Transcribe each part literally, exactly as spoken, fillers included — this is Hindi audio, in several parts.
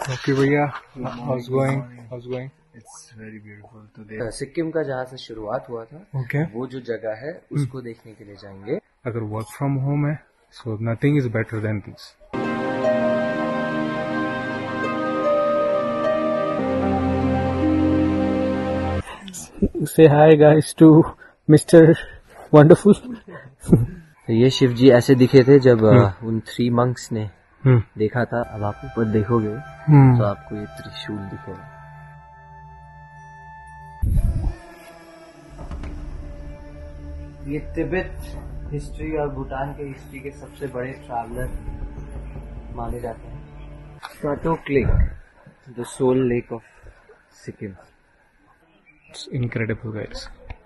ओके भैया, how's going? How's going? It's very beautiful today. Sikkim का जहाँ से शुरुआत हुआ था, Okay. वो जो जगह है उसको देखने के लिए जाएंगे. अगर वर्क फ्रॉम होम है, so nothing is better than this. Say hi guys to Mister Wonderful. ये शिव जी ऐसे दिखे थे जब उन थ्री मंक्स ने देखा था. अब आप ऊपर देखोगे तो आपको ये त्रिशूल दिखेगा. ये तिब्बत हिस्ट्री और भूटान के हिस्ट्री के सबसे बड़े ट्रैवलर माने जाते हैं. Kathok lake, the soul lake of Sikkim. It's incredible guys.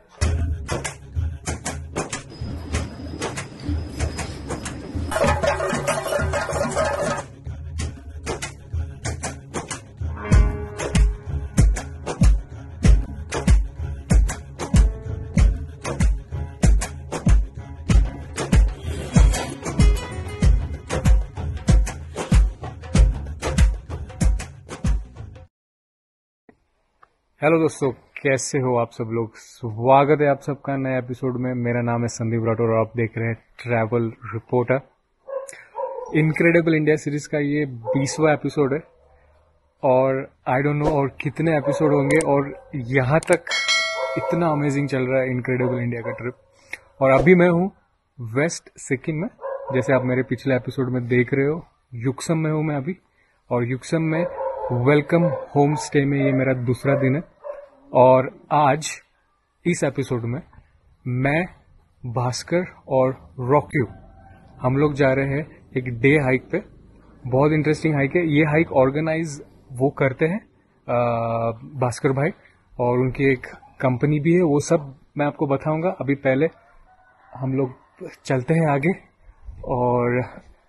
Hello दोस्तों, कैसे हो आप सब लोग. स्वागत है आप सबका नए एपिसोड में. मेरा नाम है संदीप राठौर और आप देख रहे हैं travel reporter. Incredible India series का ये बीसवां एपिसोड है और आई डोंट नो और कितने एपिसोड होंगे. और यहाँ तक इतना अमेजिंग चल रहा है इनक्रेडिबल इंडिया का ट्रिप. और अभी मैं हूँ वेस्ट सिक्किम में, जैसे आप मेरे पिछले एपिसोड में देख रहे हो. युक्सम में हूँ मैं अभी, और युक्सम में वेलकम होम स्टे में ये मेरा दूसरा दिन है. और आज इस एपिसोड में मैं, भास्कर और रॉक्यू हम लोग जा रहे हैं एक डे हाइक पे. बहुत इंटरेस्टिंग हाइक है. ये हाइक ऑर्गेनाइज वो करते हैं भास्कर भाई, और उनकी एक कंपनी भी है. वो सब मैं आपको बताऊंगा. अभी पहले हम लोग चलते हैं आगे और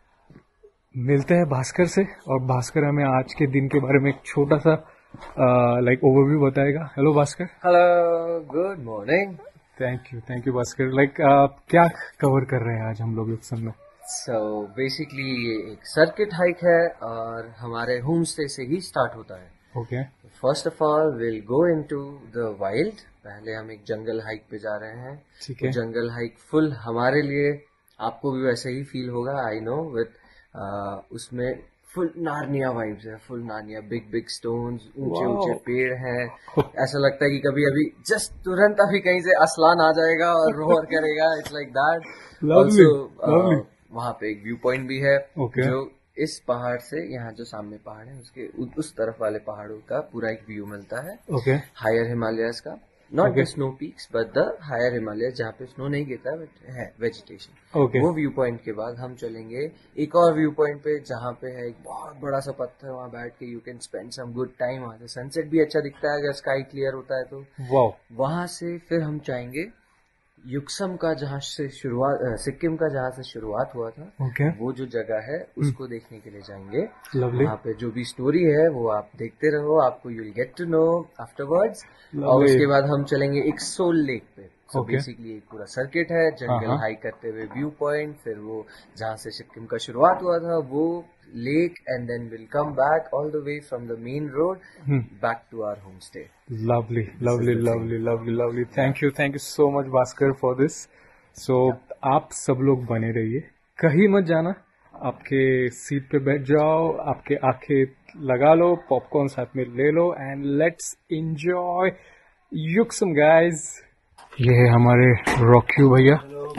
मिलते हैं भास्कर से, और भास्कर हमें आज के दिन के बारे में एक छोटा सा लाइक ओवरव्यू बताएगा. Hello Bhaskar. Hello, good morning. Thank you thank you Bhaskar. Like क्या कवर कर रहे हैं आज हम लोग युक्सम में? सो बेसिकली ये एक सर्किट हाइक है और हमारे होम स्टे से ही स्टार्ट होता है. Okay. First of all will go into the wild. पहले हम एक जंगल हाइक पे जा रहे हैं. ठीक है. जंगल हाइक फुल हमारे लिए, आपको भी वैसे ही फील होगा, आई नो. विद उसमें फुल नार्निया वाइब्स है. Full Narnia, big big stones, ऊंचे ऊंचे पेड़ हैं. ऐसा लगता है कि कभी अभी जस्ट तुरंत अभी कहीं से असलान आ जाएगा और रोर करेगा. It's like that. ऑल्सो वहाँ पे एक व्यू पॉइंट भी है. okay. जो इस पहाड़ से, यहाँ जो सामने पहाड़ है उसके उस तरफ वाले पहाड़ों का पूरा एक व्यू मिलता है. okay. हायर हिमालयस का, not okay. The snow peaks but the higher Himalaya, जहाँ पे स्नो नहीं गिरता बट है वेजिटेशन. okay. वो व्यू पॉइंट के बाद हम चलेंगे एक और व्यू पॉइंट पे, जहाँ पे है एक बहुत बड़ा सा पत्थर. वहाँ बैठ के you can spend some good time. वहाँ से सनसेट भी अच्छा दिखता है अगर स्काई क्लियर होता है तो. wow. वहां से फिर हम जाएंगे युक्सम का, जहाँ से शुरुआत, सिक्किम का जहाँ से शुरुआत हुआ था. okay. वो जो जगह है उसको देखने के लिए जाएंगे. Lovely. वहाँ पे जो भी स्टोरी है वो आप देखते रहो, आपको you will get to know afterwards. और उसके बाद हम चलेंगे एक सोल लेक पे. सो okay. बेसिकली एक पूरा सर्किट है, जंगल uh-huh. हाइक करते हुए व्यू पॉइंट, फिर वो जहाँ से सिक्किम का शुरुआत हुआ था वो lake, and then will come back all the way from the main road back to our home stay. Lovely, lovely, lovely, lovely, lovely. Thank you, thank you so much, Bhaskar, for this. So, आप सब लोग बने रहिए, कहीं मत जाना. आपके सीट पे बैठ जाओ, आपके आंखें लगा लो, पॉपकॉर्न साथ में ले लो, and let's enjoy Yuksom guys. ये है हमारे रॉक्यू भैया.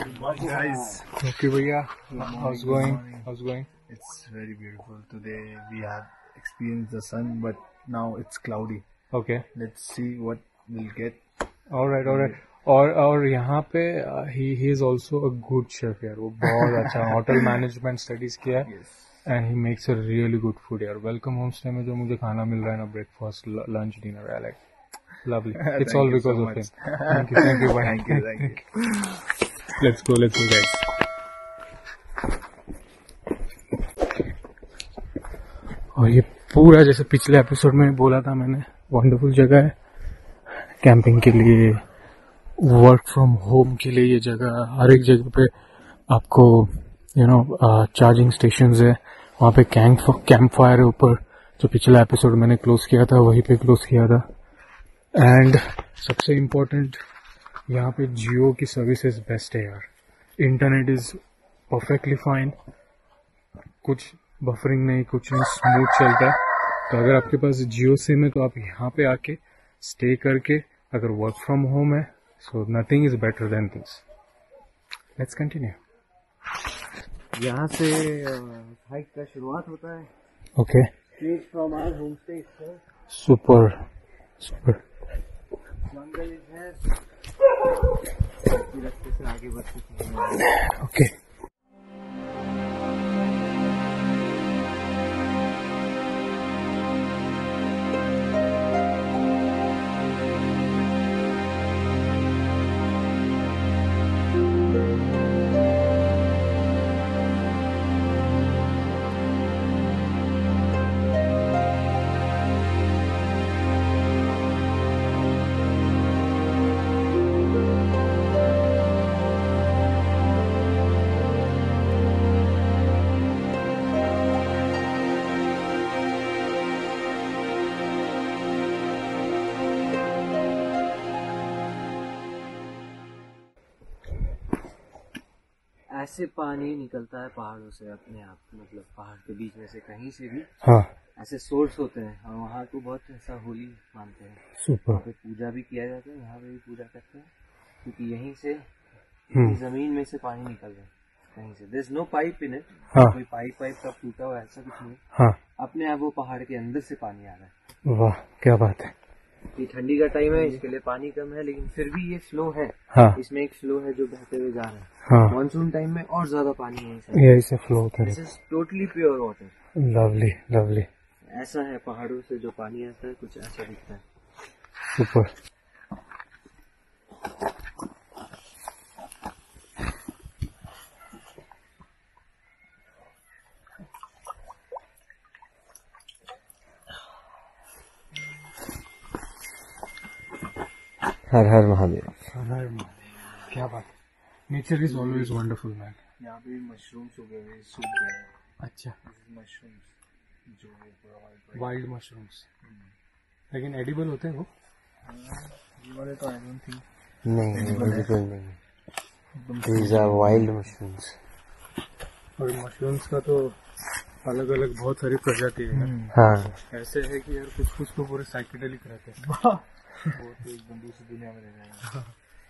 रॉक्यू भैया, how's going how's going? It's very beautiful today. We have experienced the sun, but now it's cloudy. Okay. Let's see what we'll get. All right, all right. और और यहाँ पे ही he is also a good chef यार. वो बहुत अच्छा होटल मैनेजमेंट स्टडीज किया है, and he makes a really good food यार. वेलकम होम स्टे में जो मुझे खाना मिल रहा है ना, breakfast, lunch, dinner, I like lovely. It's all because so of him. Thank you, thank you, bye. Thank you, thank you. Let's go, let's go, guys. और ये पूरा जैसे पिछले एपिसोड में बोला था मैंने, वंडरफुल जगह है कैंपिंग के लिए, वर्क फ्रॉम होम के लिए. ये जगह हर एक जगह पे आपको यू नो चार्जिंग स्टेशंस है, वहाँ पे कैंप कैंप फायर है ऊपर, जो पिछला एपिसोड मैंने क्लोज किया था वहीं पे क्लोज किया था। एंड सबसे इम्पोर्टेंट, यहाँ पे जियो की सर्विसेज बेस्ट है यार। इंटरनेट इज परफेक्टली फाइन, कुछ बफरिंग नहीं, कुछ नहीं, स्मूथ चलता है। तो अगर आपके पास जियो सिम है तो आप यहाँ पे आके स्टे करके, अगर वर्क फ्रॉम होम है, so nothing is better than this. Let's continue. यहाँ से हाइक का शुरुआत होता है। Okay, from our home stay. Super super. जंगल है, रास्ते से आगे बढ़ चुके हैं। ओके, ऐसे पानी निकलता है पहाड़ों से अपने आप, मतलब पहाड़ के बीच में से कहीं से भी। हाँ, ऐसे सोर्स होते हैं। और वहाँ को बहुत ऐसा होली मानते हैं। सुपर। वहाँ पे पूजा भी किया जाता है, यहाँ पे भी पूजा करते हैं, क्योंकि यहीं से हम्म, जमीन में से पानी निकल रहा है कहीं से। There is no pipe in it. हाँ कोई पाइप पाइप का टूटा हुआ ऐसा कुछ नहीं। हाँ, अपने आप वो पहाड़ के अंदर से पानी आ रहा है। वाह क्या बात है। ये ठंडी का टाइम है, इसके लिए पानी कम है, लेकिन फिर भी ये फ्लो है। हाँ इसमें एक फ्लो है जो बहते हुए जा रहा है। हाँ, मानसून टाइम में और ज्यादा पानी है इसमें। यही से फ्लो होता है। This is totally pure water. Lovely lovely, ऐसा है पहाड़ों से जो पानी आता है, कुछ ऐसा दिखता है। सुपर। हर हर महादेव। क्या बात है। Nature is always wonderful man. यहाँ पे मशरूम्स उगे हुए सूख गए हैं। अच्छा, मशरूम्स जो वाइल्ड मशरूम्स, लेकिन एडिबल होते हैं वो? ये वाले तो आई डोंट थिंक। नहीं बिल्कुल नहीं, दीज आर वाइल्ड मशरूम्स। और मशरूम्स का तो अलग अलग बहुत सारी प्रजाति है। हाँ, ऐसे है कि यार कुछ कुछ तो पूरे साइकेडेलिक रहते हैं। वो तो एकदम दूसरी दुनिया में रह जाएंगे।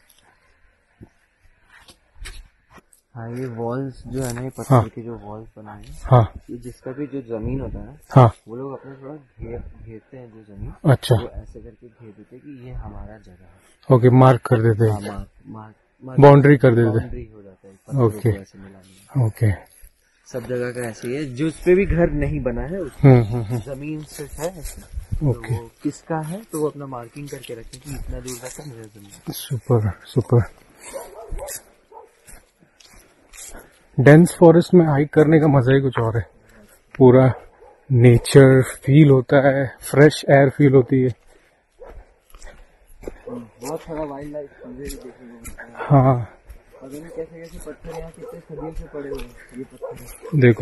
हाँ ये वॉल्स जो है ना, ये पत्थर के जो वॉल्स बनाए हैं, हाँ ये जिसका भी जो जमीन होता है, हाँ, वो लोग अपने थोड़ा घेर घेरते हैं जो जमीन। अच्छा, वो ऐसे करके घेर देते हैं कि ये हमारा जगह है। ओके, मार्क कर देते हाँ, हैं, मार्क मार्क बाउंड्री कर देते हैं। बाउंड्री हो जाता है पत्थरों ओके। को ऐसे मिलाने में। ओके, सब जगह का ऐसे ही है। जिस पे भी घर नहीं बना है उस हम्म हम्म हम्म, जमीन सिर्फ है ऐसे। तो ओके, वो किसका है तो वो अपना मार्किंग करके रखे कि इतना दूर तक मेरा जमीन। Super super. डेंस फॉरेस्ट में हाइक करने का मजा ही कुछ और है। पूरा नेचर फील होता है, फ्रेश एयर फील होती है। बहुत सारा वाइल्ड लाइफ चीजें भी देखने को मिलता है। हाँ और कैसे कैसे पत्थर यहाँ कितने सदियों से पड़े हुए हैं। ये पत्थर देखो,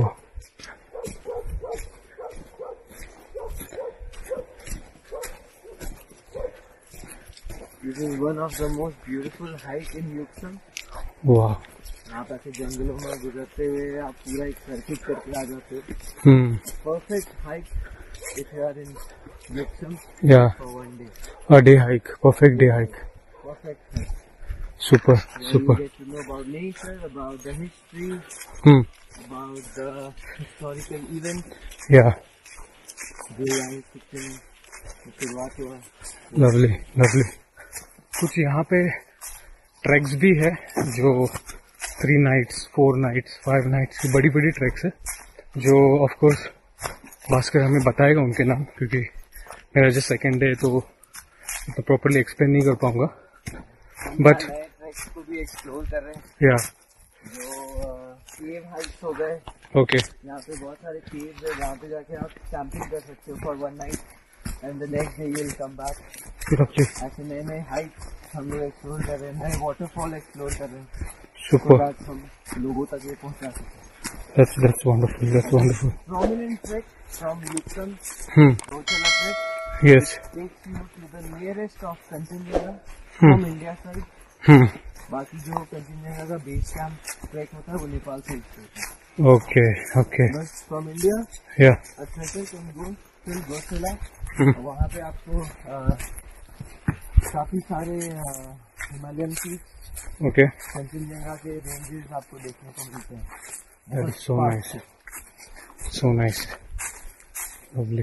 this is one of the most beautiful hike in Yuksom. वाह, आप ऐसे जंगलों में गुजरते हुए आप पूरा एक सर्किट करके आ जाते हो। Hmm, perfect hike if you are in Yuksom या for one day. A day hike, perfect day hike, perfect hike. Super Where you super. get to know about nature, about the history, hmm, about the historical events. या जो यहाँ सिक्किम में शुरुआत हुआ। Lovely lovely. कुछ यहाँ पे ट्रैक्स भी है जो three nights, four nights, five nights की बड़ी बड़ी ट्रैक्स है, जो ऑफ कोर्स भास्कर हमें बताएगा उनके नाम, क्योंकि मेरा जो सेकंड डे तो तो प्रॉपरली एक्सप्लेन नहीं कर पाऊंगा। बट नए ट्रैक्स को भी एक्सप्लोर कर रहे हैं। या जो केव हाइक्स हो गए। ओके, यहाँ पे बहुत सारे केव्स है जहाँ पे जाके आप कैंपिंग कर सकते हो for one night and the next day you will come back. ऐसे नए नए हाइक हम लोग एक्सप्लोर कर रहे हैं, नए वाटरफॉल एक्सप्लोर कर रहे हैं, सुपर ताकि हम लोगों तक ये पहुँचा सकें। That's that's wonderful. That's wonderful. Prominent trek from Luktan, Hmm. Rochela trek, Yes. takes you to the nearest of Kanchenjunga from India side. Hmm. बाकी जो कंचनजंगा का बेस कैंप ट्रैक होता है वो नेपाल से होता है. Okay. Okay. बस from India Yeah. a trekker can go till Rochela. Hmm. वहाँ पे आपको अ, काफी सारे हिमालयन पीक्स, Okay. कंचनजंगा के रेंजेस आपको देखने को मिलते हैं. That is so nice. So nice. Lovely.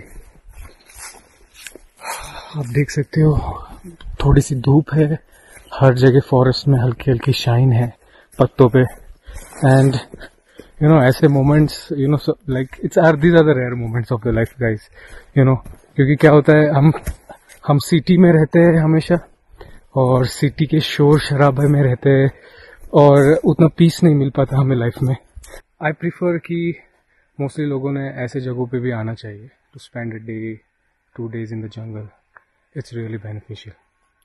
आप देख सकते हो थोड़ी सी धूप है, हर जगह फॉरेस्ट में हल्की हल्की शाइन है पत्तों पे. एंड यू नो ऐसे moments you know like it's are these are the rare moments of the life guys. You know क्योंकि क्या होता है, हम हम सिटी में रहते हैं हमेशा, और सिटी के शोर शराबे में रहते हैं, और उतना पीस नहीं मिल पाता हमें लाइफ में. आई प्रीफर कि मोस्टली लोगों ने ऐसे जगहों पे भी आना चाहिए to spend a day two days in the jungle. It's really beneficial.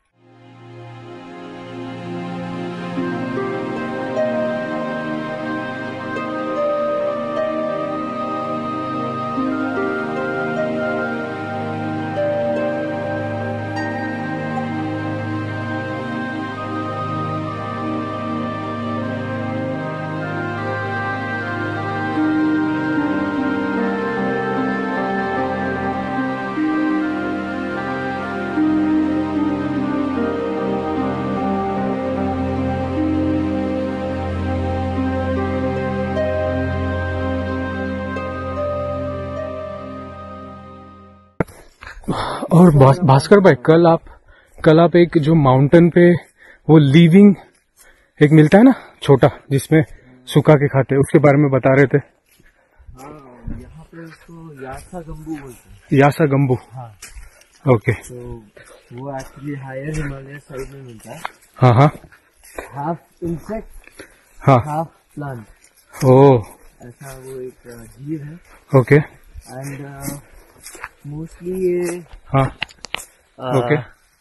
और भास- भास्कर भाई, कल आप कल आप एक जो माउंटेन पे वो लीविंग एक मिलता है ना छोटा, जिसमें सुखा के खाते हैं, उसके बारे में बता रहे थे. हाँ, यहाँ पे उसको यासा गंबू बोलते हैं. यासा गंबू. हाँ. ओके. तो वो एक्चुअली हायर हिमालय साइड में मिलता है. हाँ हाँ हाफ इंसेक्ट हाँ. हाफ प्लांट, ओ. ऐसा वो एक अ, जीव है. ओके. एंड मोस्टली ये हाँ. ओके.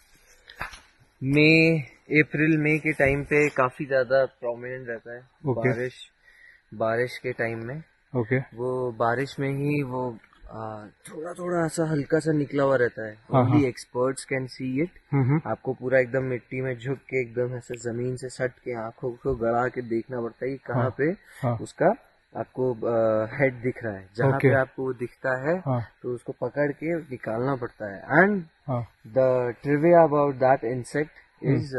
मई अप्रैल मई के टाइम पे काफी ज्यादा प्रोमिनेंट रहता है. Okay. बारिश बारिश के टाइम में ओके. वो बारिश में ही वो आ, थोड़ा थोड़ा ऐसा हल्का सा निकला हुआ रहता है. हाँ, ओनली हाँ. Experts can see it. Hmm. आपको पूरा एकदम मिट्टी में झुक के एकदम ऐसे जमीन से सट के आंखों को गड़ा के देखना पड़ता है कि कहाँ हाँ, पे हाँ. उसका आपको हेड दिख रहा है. जहाँ Okay. पे आपको वो दिखता है हाँ. तो उसको पकड़ के निकालना पड़ता है. एंड हाँ. The trivia about that insect is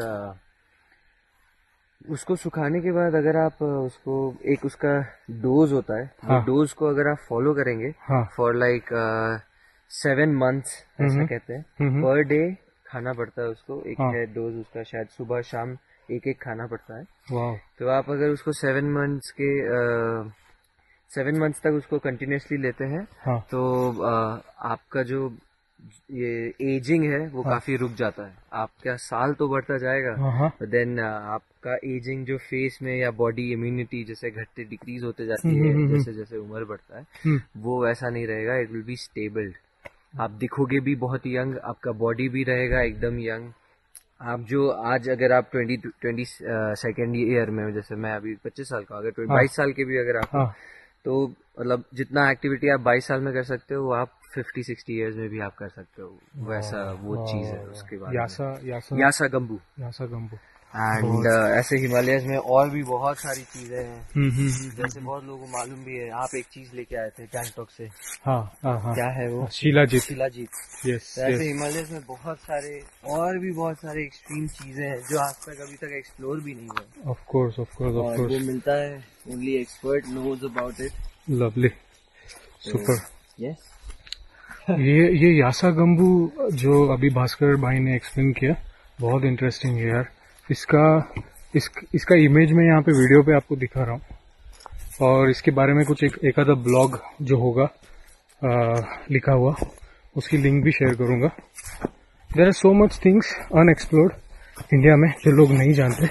उसको सुखाने के बाद अगर आप uh, उसको एक उसका डोज होता है. हाँ. डोज को अगर आप फॉलो करेंगे हाँ. फॉर लाइक सेवन मंथ्स ऐसा हम्म. कहते हैं. हम्म. पर डे खाना पड़ता है उसको. एक हाँ. है डोज उसका, शायद सुबह शाम एक एक खाना पड़ता है. वाह. तो आप अगर उसको सेवन मंथ्स के सेवन मंथ्स तक उसको कंटिन्यूसली लेते हैं हाँ. तो uh, आपका जो ये एजिंग है वो हाँ. काफी रुक जाता है. आपका साल तो बढ़ता जाएगा, हाँ, हाँ. देन आपका एजिंग जो फेस में या बॉडी इम्यूनिटी जैसे घटते डिक्रीज होते जाती हम्म, है हम्म, हम्म. जैसे जैसे उम्र बढ़ता है, हम्म. वो वैसा नहीं रहेगा. It will be stabled. आप दिखोगे भी बहुत यंग, आपका बॉडी भी रहेगा एकदम यंग. आप जो आज अगर आप ट्वेंटी ट्वेंटी सेकेंड ईयर में, जैसे मैं अभी पच्चीस साल का, अगर हाँ. बाईस साल के भी अगर आप, हाँ. तो मतलब जितना एक्टिविटी आप बाईस साल में कर सकते हो वो आप फिफ्टी सिक्सटी इयर्स में भी आप कर सकते हो. वैसा वो चीज है उसके बाद. यासा यासा यासा गंबू. यासा गंबू. एंड ऐसे हिमालयस में और भी बहुत सारी चीजें हैं. हम्म. हम्म. जैसे बहुत लोगों को मालूम भी है. आप एक चीज लेके आए थे गैंगटॉक से. हाँ. हाँ. हाँ. क्या है वो? शिलाजीत. शिलाजीत. यस. तो ऐसे यस. हिमालयस में बहुत सारे और भी बहुत सारे एक्सट्रीम चीजें हैं जो आज तक अभी तक एक्सप्लोर भी नहीं हुआ. Of course. Of course. Of और वो कोर्स. मिलता है, only expert knows about it. Lovely. Super. Yes. ये ये यासा गंबू जो अभी भास्कर भाई ने एक्सप्लेन किया, बहुत इंटरेस्टिंग है यार. इसका इस, इसका इमेज मैं यहाँ पे वीडियो पे आपको दिखा रहा हूँ, और इसके बारे में कुछ एक एक आधा ब्लॉग जो होगा आ, लिखा हुआ, उसकी लिंक भी शेयर करूंगा. There are so much things unexplored India में जो लोग नहीं जानते.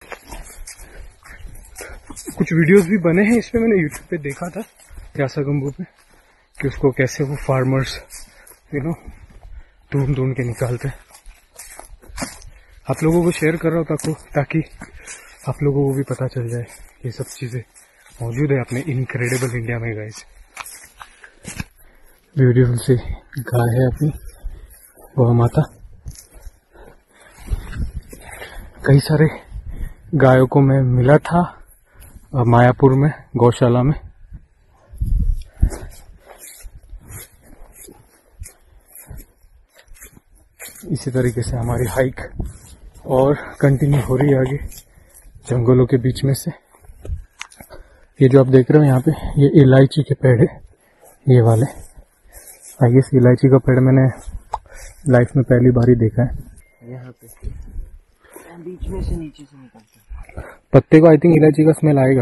कुछ वीडियोस भी बने हैं इस पे, मैंने यूट्यूब पे देखा था यासा गंबू पे, कि उसको कैसे वो फार्मर्स यू नो ढूंढ ढूंढ के निकालते हैं. आप लोगों को शेयर कर रहा हूँ ताकि ताकि आप लोगों को भी पता चल जाए ये सब चीजें मौजूद है अपने इनक्रेडिबल इंडिया में गाइस। ब्यूटीफुल सी गाय है अपनी गौ माता। कई सारे गायों को मैं मिला था मायापुर में गौशाला में। इसी तरीके से हमारी हाइक और कंटिन्यू हो रही है आगे जंगलों के बीच में से। ये जो आप देख रहे हो यहाँ पे, ये इलायची के पेड़ है, ये वाले। आई गेस इलायची का पेड़ मैंने लाइफ में पहली बार ही देखा है। यहाँ पे बीच में से नीचे से निकलता है पत्ते को। आई थिंक इलायची का स्मेल आएगा।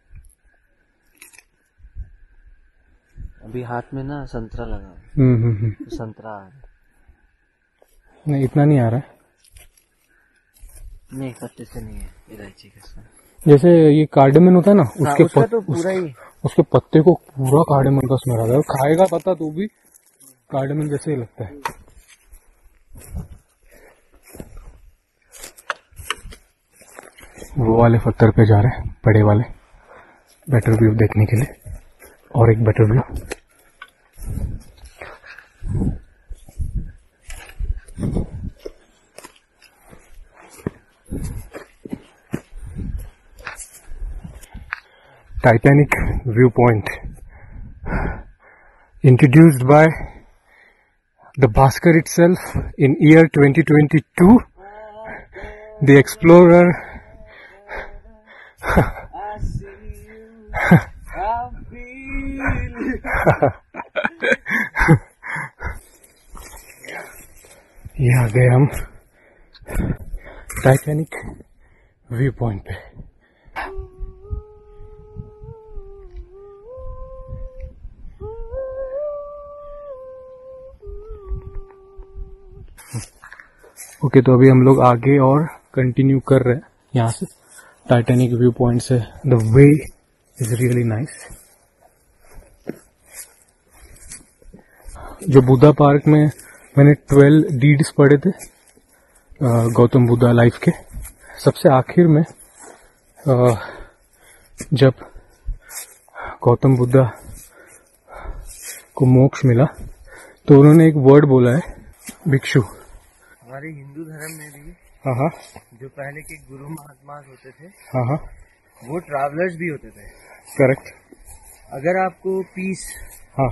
अभी हाथ में ना संतरा लगा, हम्म हम्म हम्म तो संतरा आ रहा है। नहीं, इतना नहीं आ रहा है। नहीं, पत्ते से नहीं है इलायची का स्मेल। जैसे ये कार्डेमन होता है ना, उसके उसका पत, तो पूरा ही उसके पत्ते को पूरा कार्डेमन का स्मेल आता है। खाएगा पता तो भी कार्डेमन जैसे ही लगता है। वो वाले पत्थर पे जा रहे हैं, बड़े वाले, बेटर व्यू देखने के लिए। और एक better view. Titanic viewpoint, introduced by the Bhaskar itself in year twenty twenty-two. The explorer ये आ गए हम टाइटैनिक व्यू पॉइंट पे। ओके okay, तो अभी हम लोग आगे और कंटिन्यू कर रहे हैं यहाँ से टाइटैनिक व्यू पॉइंट से। The way is really nice. जो बुद्धा पार्क में मैंने ट्वेल्व डीड्स पढ़े थे गौतम बुद्धा लाइफ के, सबसे आखिर में आ, जब गौतम बुद्धा को मोक्ष मिला तो उन्होंने एक वर्ड बोला है, भिक्षु। हमारे हिंदू धर्म में भी हाँ हाँ जो पहले के गुरु महात्मा होते थे, हाँ हाँ वो ट्रैवलर्स भी होते थे। करेक्ट। अगर आपको पीस हाँ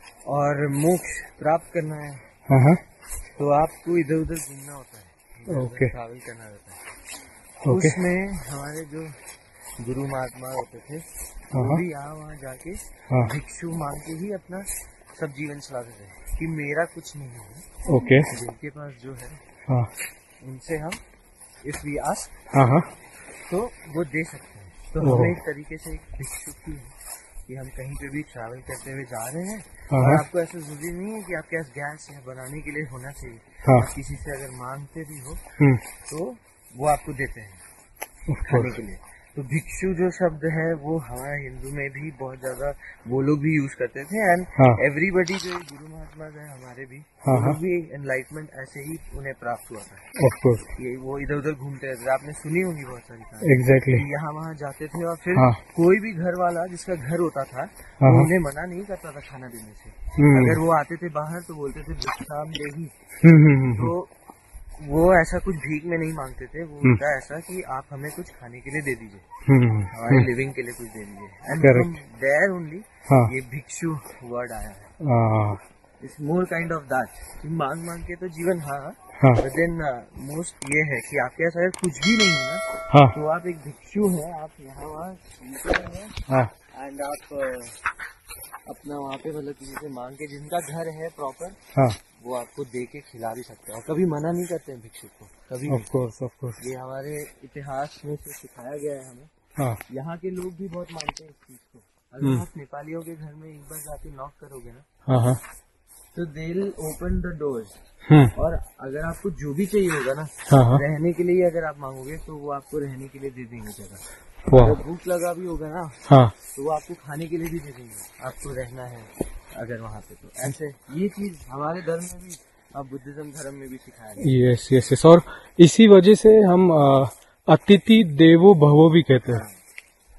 और मोक्ष प्राप्त करना है हाँ हाँ तो आपको इधर उधर घूमना होता है, ओके ट्रैवल करना रहता है। ओके। उसमें हमारे जो गुरु महात्मा होते थे वो भी यहाँ वहाँ जाके हाँ भिक्षु मांग के ही अपना सब जीवन चलाते थे कि मेरा कुछ नहीं है। ओके। जिनके पास जो है हाँ उनसे हम इफ वी आस्क हाँ हाँ तो वो दे सकते हैं। तो हमें एक तरीके से एक भिक्षु की है कि हम कहीं पे भी ट्रैवल करते हुए जा रहे हैं और आपको ऐसा जरूरी नहीं है कि आपके पास गैस या बनाने के लिए होना चाहिए। हाँ। आप किसी से अगर मांगते भी हो हम्म तो वो आपको देते हैं खाने के लिए। तो भिक्षु जो शब्द है वो हमारे हिंदू में भी बहुत ज्यादा वो लोग भी यूज करते थे। एंड एवरीबडी जो गुरु महात्मा है हमारे भी, हाँ, वो हाँ। लोग भी एनलाइटमेंट ऐसे ही उन्हें प्राप्त हुआ था। ऑफ कोर्स ये वो इधर उधर घूमते रहते थे, आपने सुनी होंगी बहुत सारी कहानी। एग्जैक्टली। यहाँ वहाँ जाते थे और फिर हाँ। कोई भी घर वाला जिसका घर होता था हाँ, वो हाँ। उन्हें मना नहीं करता था खाना देने से। हम्म अगर वो आते थे बाहर तो बोलते थे भिक्षाम देही। हम्म हम्म हम्म, तो वो ऐसा कुछ भीख में नहीं मांगते थे, वो होता ऐसा कि आप हमें कुछ खाने के लिए दे दीजिए, हम्म हमारे लिविंग के लिए कुछ दे दीजिए। एंड फ्रॉम देयर ओनली हाँ ये भिक्षु वर्ड आया है। हाँ it's more kind of that. मांग मांग के तो जीवन हाँ हाँ बट देन मोस्ट ये है कि आपके पास अगर कुछ भी नहीं है ना हाँ तो आप एक भिक्षु हैं, आप यहाँ वहाँ घूमते हैं हाँ एंड आप uh, अपना वहाँ पे मतलब किसी से मांग के, जिनका घर है प्रॉपर, हाँ वो आपको दे के खिला भी सकते हैं और कभी मना नहीं करते हैं भिक्षुक को, कभी ऑफ कोर्स ऑफ कोर्स। नहीं। ये हमारे इतिहास में से सिखाया गया है हमें। हाँ यहाँ के लोग भी बहुत मानते हैं इस चीज को। अगर आप नेपालियों के घर में एक बार जाके नॉक करोगे ना हाँ हाँ तो they will open the doors. Hmm और अगर आपको जो भी चाहिए होगा ना हाँ हाँ रहने के लिए अगर आप मांगोगे तो वो आपको रहने के लिए दे देंगे जगह। वाह अगर भूख लगा भी होगा ना हाँ तो वो आपको खाने के लिए भी दे देंगे, आपको रहना है अगर वहाँ पे। तो ऐसे ये चीज हमारे धर्म में भी और बुद्धिज्म धर्म में भी सिखाया गया। Yes yes yes. और इसी वजह से हम अ, अतिथि देवो भवो भी कहते हैं।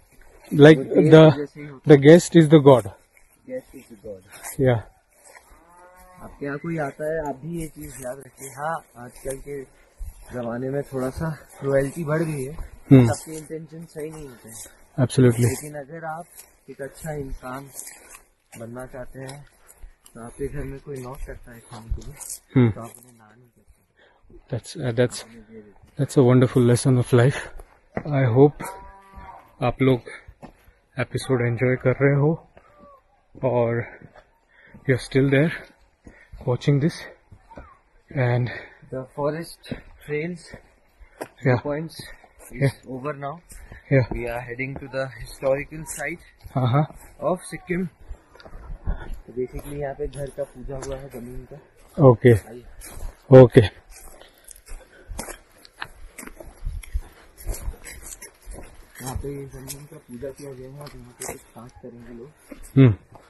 Like वो देव the जैसे ही होता the guest is the god. है। Guest is the God. Yeah. आपके यहाँ कोई आता है, आप भी ये चीज याद रखिए। हाँ, आजकल के जमाने में थोड़ा सा क्रुएल्टी बढ़ गई है, Hmm. सबके इंटेंशन सही नहीं होते हैं, Absolutely. लेकिन अगर आप एक अच्छा इंसान बनना चाहते हैं तो आपके घर में कोई नॉक करता है खाने के लिए Hmm. तो आप उन्हें ना नहीं करते, That's uh, that's उन्हें दे देते। that's a wonderful lesson of life. I hope आप लोग एपिसोड एंजॉय कर रहे हो और you are still there watching this and The forest trails yeah points is Yeah. over now. yeah We are heading to the historical site uh-huh of Sikkim. तो बेसिकली यहाँ पे घर का पूजा हुआ है, जमीन का। okay आइए। okay यहाँ पे जमीन का पूजा किया गया है, और यहाँ पे कुछ खास करेंगे लोग। hmm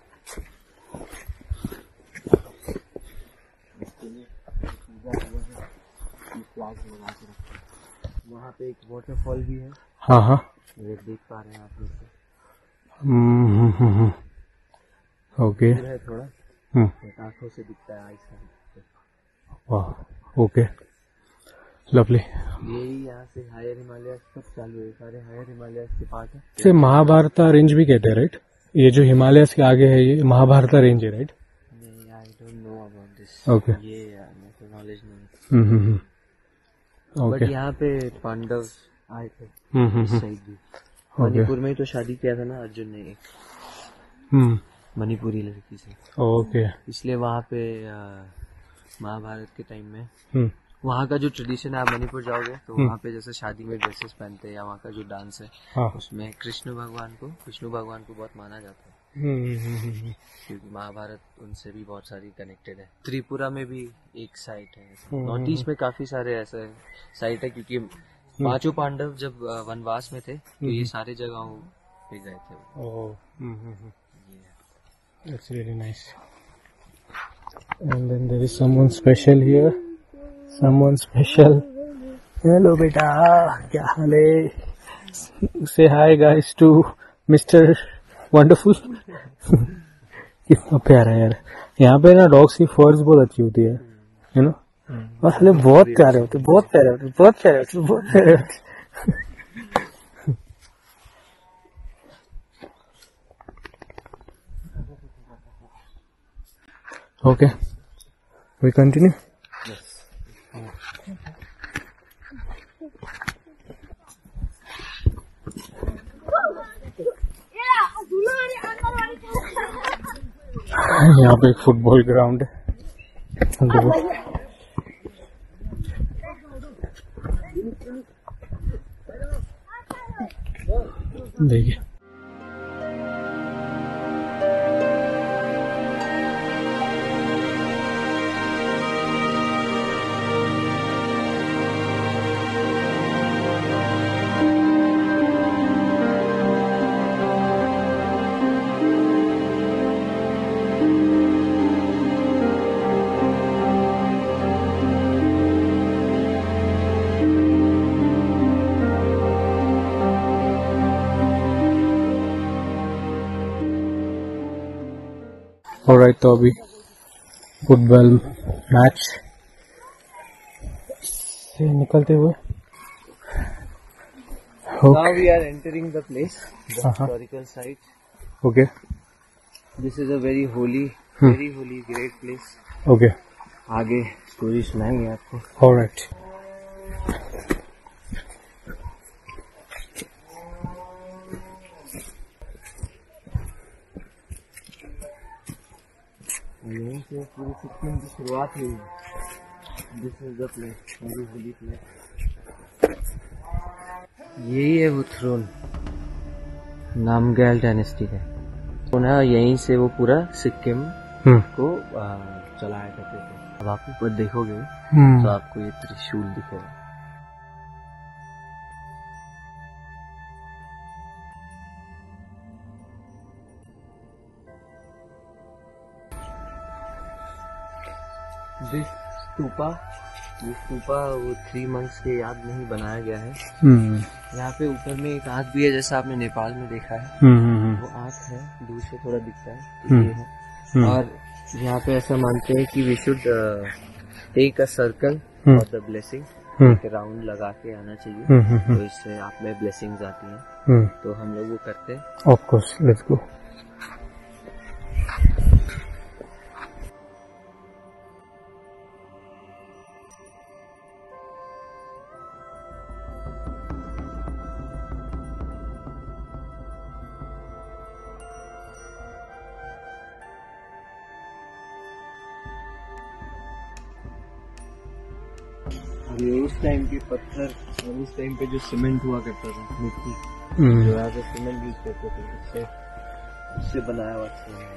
इसके लिए पूजा हुआ है, फ्लैग लगा के रखा है। वहाँ पे एक वाटरफॉल भी है, हाँ हाँ ये देख पा रहे हैं आप लोग से। हम्म हम्म हम्म ओके दूर है थोड़ा, हम्म बट आंखों से दिखता है, आई से। वाह ओके लवली यही यहाँ से हायर हिमालय सब चालू है, सारे हायर हिमालय के पार्ट है। इसे महाभारता रेंज भी कहते हैं राइट ये जो हिमालयस के आगे है ये महाभारता रेंज है राइट नहीं, I don't know about this. Okay ये यार मेरे को नॉलेज नहीं, हम्म हम्म हम्म बट ओके यहाँ पे पांडव आए थे हम्म हम्म इस हम्म साइड भी। ओके मणिपुर में ही तो शादी किया था ना अर्जुन ने एक हम्म मणिपुरी लड़की से, ओके इसलिए वहाँ पे आ, महाभारत के टाइम में हम्म वहाँ का जो ट्रेडिशन है, आप मणिपुर जाओगे तो वहाँ पे जैसे शादी में ड्रेसेस पहनते हैं, या वहाँ का जो डांस है हाँ उसमें कृष्ण भगवान को विष्णु भगवान को बहुत माना जाता है, हम्म हम्म हम्म क्योंकि महाभारत उनसे भी बहुत सारी कनेक्टेड है। त्रिपुरा में भी एक साइट है, हम्म, नॉर्थ ईस्ट में काफी सारे ऐसे साइट है, क्योंकि पांचों पांडव जब अ, वनवास में थे तो ये सारे जगहों पे गए थे। ओह हम्म हम्म हम्म ये That's really nice. And then there is someone special here. Someone special. Hello, beta. क्या हाल है? Say hi, guys, to Mister Wonderful. कितना प्यारा है यार। यहाँ पे ना डॉग्स की फर्स बहुत अच्छी होती है, यू नो। और साले बहुत प्यारे होते, बहुत प्यारे होते, बहुत प्यारे होते, बहुत प्यारे होते। Okay, we continue. यहाँ पे एक फुटबॉल ग्राउंड है। देखिए ऑलराइट, तो अभी फुटबॉल मैच से निकलते हुए Now we are entering the place, the Uh-huh. historical site. Okay This is a very holy, Hmm. very holy, great place. Okay आगे स्टोरी सुनाएंगे आपको। ऑलराइट। यहीं से पूरी सिक्किम की शुरुआत हुई है। This is the place, very holy place. यही है वो थ्रोन, नामग्याल डायनेस्टी का थ्रोन है, यहीं से वो पूरा सिक्किम हम्म को आ, चलाया करते थे। अब आप ऊपर देखोगे हम्म तो आपको ये त्रिशूल दिखेगा। This stupa ये स्तूपा वो थ्री मंक्स के याद नहीं बनाया गया है। हम्म यहाँ पे ऊपर में एक आँख भी है, जैसा आपने नेपाल में देखा है। हम्म वो आँख है, दूर से थोड़ा दिखता है, हम्म, ये है। हम्म, और यहाँ पे ऐसा मानते हैं कि we should take a circle hmm, for the blessing, hmm, एक राउंड लगा के आना चाहिए, हम्म, हम्म, तो इससे आप में ब्लेसिंग्स आती हैं। हम्म, तो हम लोग वो करते हैं। Of course, let's go. और ये उस टाइम के पत्थर और उस टाइम पे जो सीमेंट हुआ करता था, मिट्टी हम्म, जो यहाँ पे सीमेंट यूज करते थे, उससे उससे बनाया हुआ था।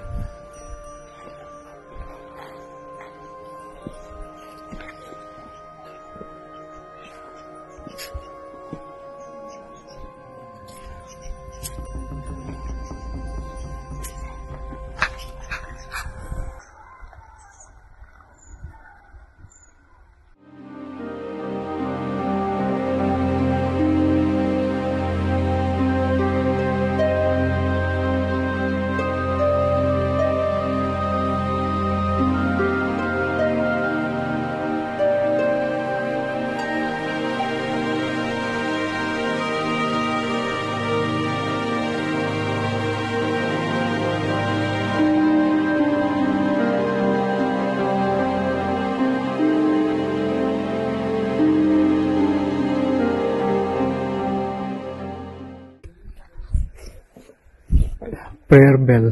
prayer bell.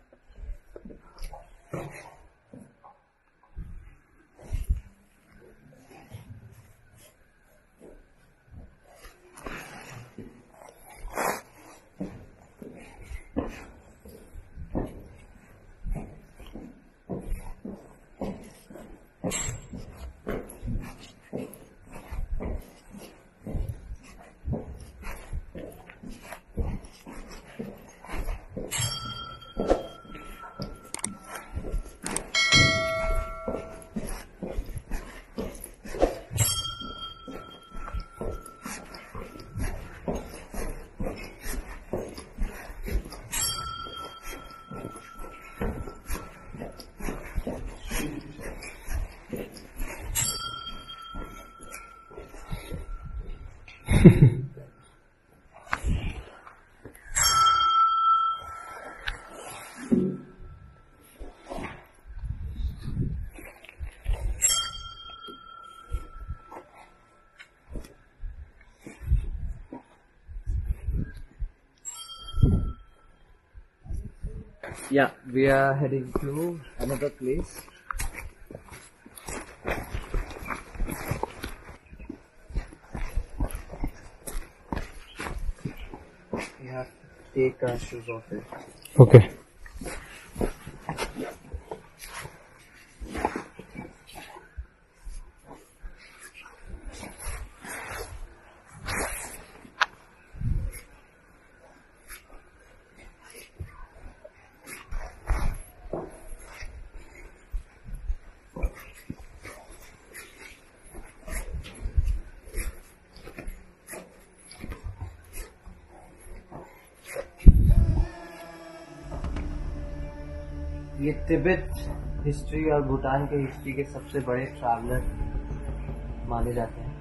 Yeah, we are heading to another place. We have to take our shoes off it. Okay. ये तिब्बत हिस्ट्री और भूटान के हिस्ट्री के सबसे बड़े ट्रैवलर माने जाते हैं।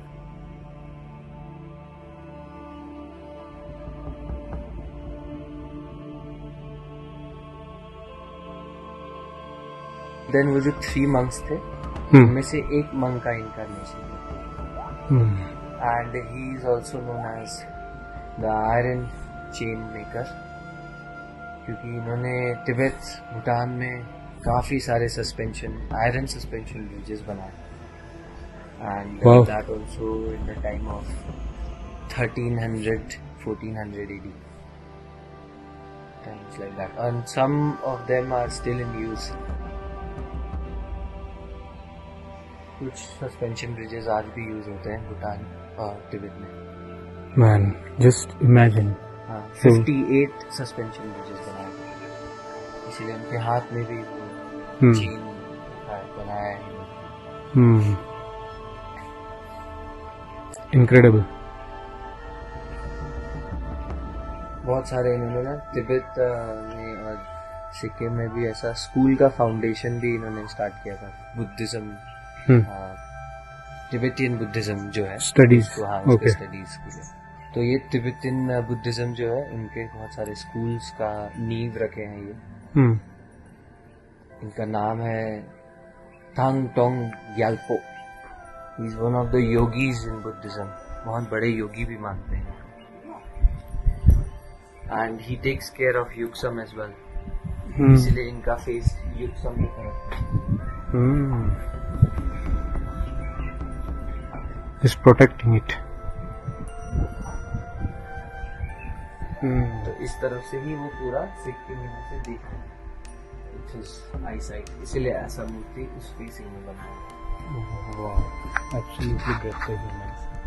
देन वो जो थ्री मंक्स थे उनमें से एक मंक का incarnation and he is also known as the iron chain maker, क्योंकि इन्होंने तिब्बत भूटान में काफी सारे सस्पेंशन आयरन सस्पेंशन ब्रिजेस बनाए and that also in the time of thirteen hundred fourteen hundred A D, times like that, and some of them are still in use. कुछ सस्पेंशन ब्रिजेस आज भी यूज होते हैं भूटान और तिब्बत में। Man, just imagine. हाँ, अट्ठावन सस्पेंशन ब्रिजेस बनाए गए, इसीलिए उनके हाथ में भी वो Hmm. चेन बनाया है। Hmm. इनक्रेडिबल। बहुत सारे इन्होंने ना तिब्बत में और सिक्किम में भी ऐसा स्कूल का फाउंडेशन भी इन्होंने स्टार्ट किया था, बुद्धिज्म, तिब्बतियन बुद्धिज्म जो है स्टडीज। ओके, स्टडीज के लिए। तो ये तिब्बतियन बुद्धिज्म जो है, इनके बहुत सारे स्कूल्स का नींव रखे हैं ये। हम्म इनका नाम है Thang Tong Gyalpo. He is one of the yogis in Buddhism, बहुत बड़े योगी भी मानते हैं। And he takes care of Yuksom as well, इसलिए इनका फेस युक्सम की तरफ है। Is protecting it. तो इस तरफ से ही वो पूरा सिक्किम यहाँ से दिख रहा है, which is eyesight, इसीलिए ऐसा मूर्ति उस फेसिंग में बना है। Wow, absolutely breathtaking.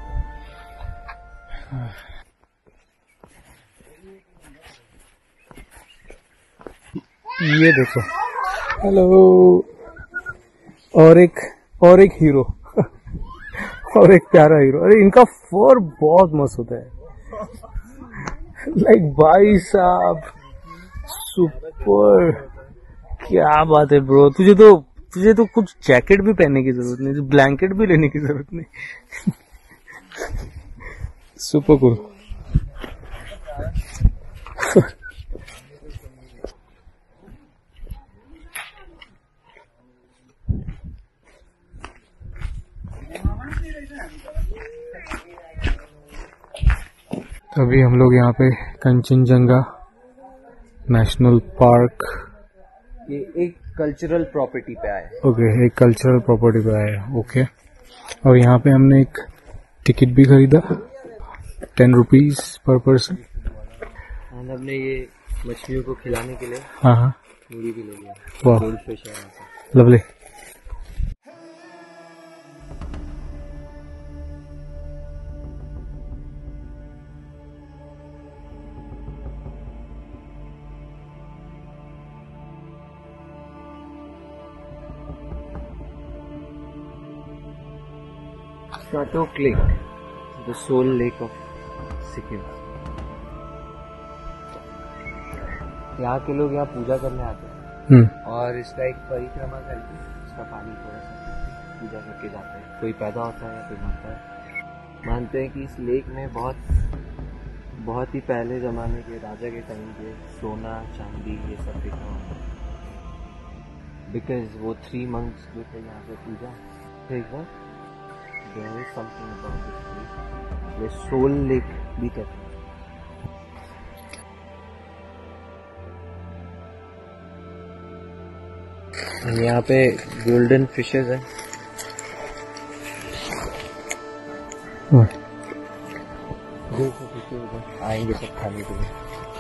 ये देखो, हेलो, और एक और एक हीरो और एक प्यारा हीरो। अरे इनका फर बहुत मस्त होता है, लाइक भाई साहब सुपर। क्या बात है ब्रो, तुझे तो तुझे तो कुछ जैकेट भी पहनने की जरूरत नहीं, ब्लैंकेट भी लेने की जरूरत नहीं। Super cool. तो अभी हम लोग यहाँ पे कंचनजंगा नेशनल पार्क, ये एक कल्चरल प्रॉपर्टी पे आए। ओके, एक कल्चरल प्रॉपर्टी पे आए। ओके, और यहाँ पे हमने एक टिकट भी खरीदा, टेन रुपीज पर पर्सन। हमने ये मछलियों को खिलाने के लिए हाँ हाँ मुर्गी भी ले लिया। वाह, गोल्ड फिश है, lovely. Snatok Lake, the soul lake of Sikkim. यहाँ के लोग यहाँ पूजा करने आते हैं और इसका एक परिक्रमा करके इसका पानी थोड़ा सा पूजा करके जाते हैं। कोई पैदा होता है या कोई मरता है। मानते हैं कि इस लेक में बहुत बहुत ही पहले जमाने के राजा के टाइम के सोना चांदी ये सब दिखा हुआ है, बिकॉज वो थ्री मंक्स जो थे यहाँ पे पूजा ठीक है। There is something about this place. ये सोल लेक भी कहते हैं। यहाँ पे गोल्डन फिशेस हैं। आएंगे सब खाने के लिए।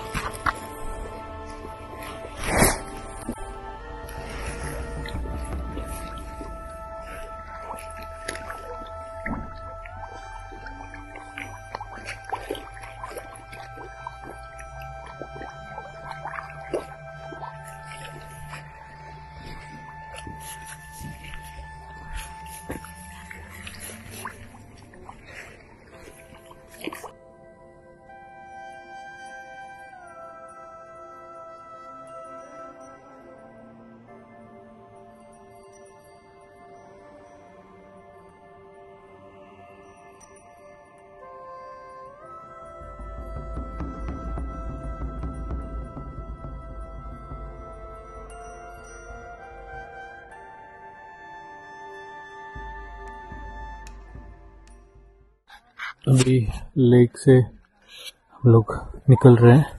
अभी लेक से हम लोग निकल रहे हैं।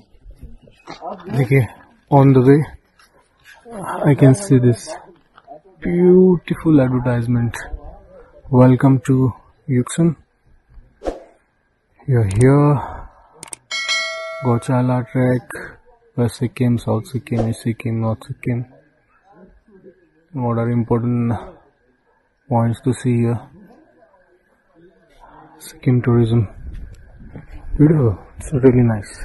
देखिए, on the way I can see this Beautiful advertisement. Welcome to Yuxin. You're here. Gochala Trek, West Sikkim, South Sikkim, East Sikkim, North Sikkim. What are important points to see here? Sikkim tourism. Beautiful. It's really nice.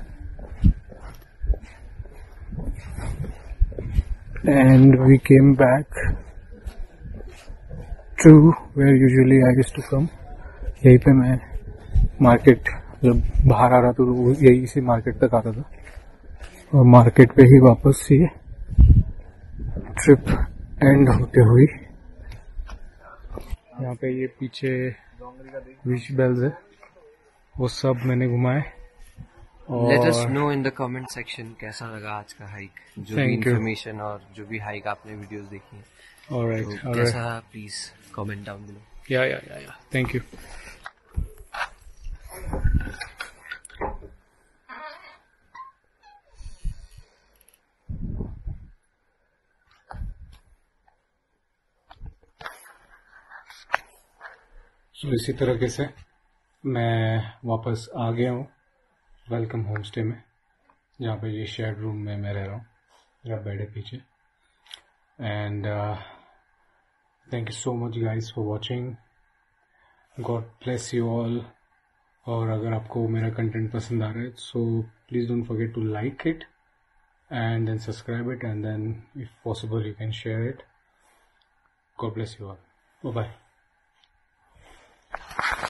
And we came back to where usually I used to come. यहीं पे मैं मार्केट जब बाहर आ रहा था तो यही से मार्केट तक आता था और मार्केट पे ही वापस ये ट्रिप एंड होते हुई यहाँ पे ये पीछे विश बेल्स है वो सब मैंने घुमाए। Let us know in the comment section कैसा लगा आज का हाइक, जो भी इंफॉर्मेशन और जो भी हाइक आपने वीडियोस देखी है। Alright, तो alright. कैसा please comment down below. Yeah, yeah, yeah, yeah. Thank you. So, इसी तरीके से मैं वापस आ गया हूँ वेलकम होम स्टे में, जहाँ पे ये शेयर्ड रूम में मैं रह रहा हूँ। मेरा बेड है पीछे। And thank you so much guys for watching. God bless you all. और अगर आपको मेरा कंटेंट पसंद आ रहा है so please don't forget to like it and then subscribe it and then if possible you can share it. God bless you all. Bye bye.